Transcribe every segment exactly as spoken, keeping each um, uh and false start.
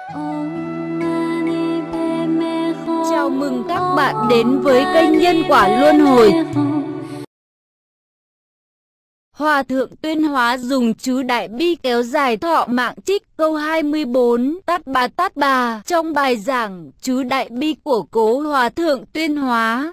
Chào mừng các bạn đến với kênh Nhân Quả Luân Hồi. Hòa thượng Tuyên Hóa dùng chữ Đại Bi kéo dài thọ mạng trích câu hai mươi bốn Tát Bà Tát Bà trong bài giảng chữ Đại Bi của cố Hòa thượng Tuyên Hóa.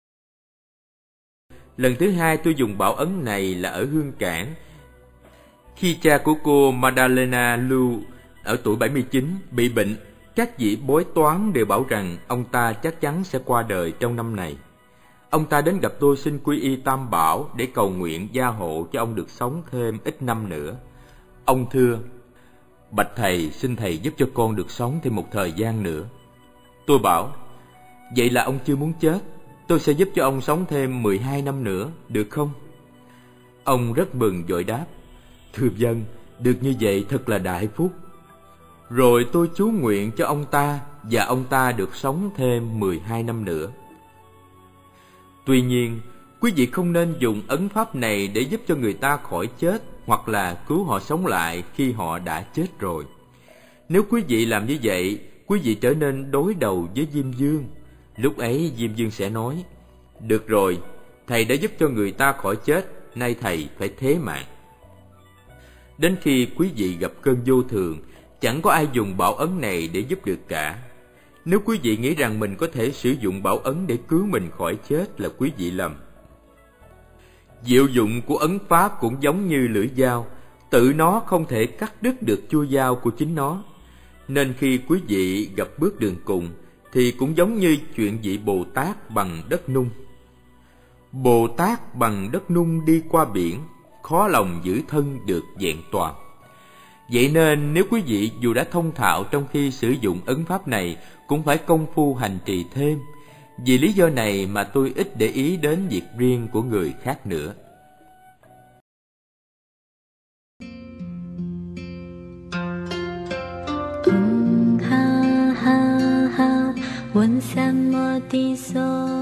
Lần thứ hai tôi dùng bảo ấn này là ở Hương Cảng. Khi cha của cô Madalena Lưu ở tuổi bảy mươi chín bị bệnh, các vị bói toán đều bảo rằng ông ta chắc chắn sẽ qua đời trong năm này. Ông ta đến gặp tôi xin quy y Tam Bảo để cầu nguyện gia hộ cho ông được sống thêm ít năm nữa. Ông thưa: "Bạch thầy, xin thầy giúp cho con được sống thêm một thời gian nữa." Tôi bảo: "Vậy là ông chưa muốn chết, tôi sẽ giúp cho ông sống thêm mười hai năm nữa, được không?" Ông rất mừng vội đáp: "Thưa vâng, được như vậy thật là đại phúc." Rồi tôi chú nguyện cho ông ta và ông ta được sống thêm mười hai năm nữa. Tuy nhiên, quý vị không nên dùng ấn pháp này để giúp cho người ta khỏi chết hoặc là cứu họ sống lại khi họ đã chết rồi. Nếu quý vị làm như vậy, quý vị trở nên đối đầu với Diêm Vương. Lúc ấy Diêm Vương sẽ nói: "Được rồi, thầy đã giúp cho người ta khỏi chết, nay thầy phải thế mạng." Đến khi quý vị gặp cơn vô thường, chẳng có ai dùng bảo ấn này để giúp được cả. Nếu quý vị nghĩ rằng mình có thể sử dụng bảo ấn để cứu mình khỏi chết là quý vị lầm. Diệu dụng của ấn pháp cũng giống như lưỡi dao, tự nó không thể cắt đứt được chuôi dao của chính nó. Nên khi quý vị gặp bước đường cùng thì cũng giống như chuyện vị Bồ Tát bằng đất nung. Bồ Tát bằng đất nung đi qua biển, khó lòng giữ thân được vẹn toàn. Vậy nên nếu quý vị dù đã thông thạo trong khi sử dụng ấn pháp này cũng phải công phu hành trì thêm. Vì lý do này mà tôi ít để ý đến việc riêng của người khác nữa. ha ha ha, 问三摩地所